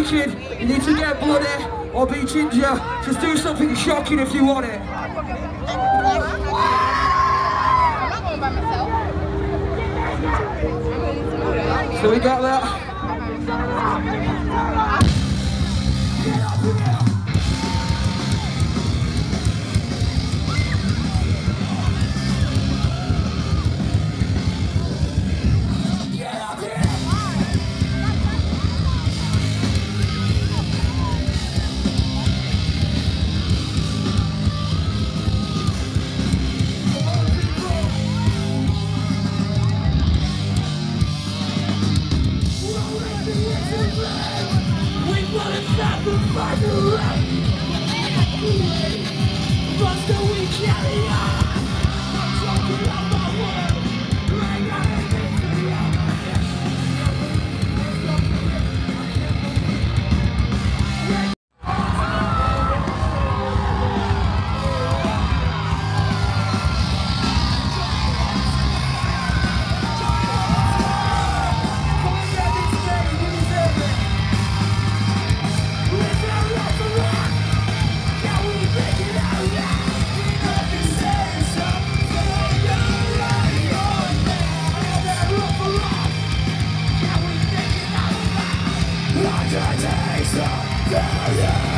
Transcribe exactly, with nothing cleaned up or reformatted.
naked, you need to get bloody or be ginger. Just do something shocking if you want it. So we got that. Taste of failure.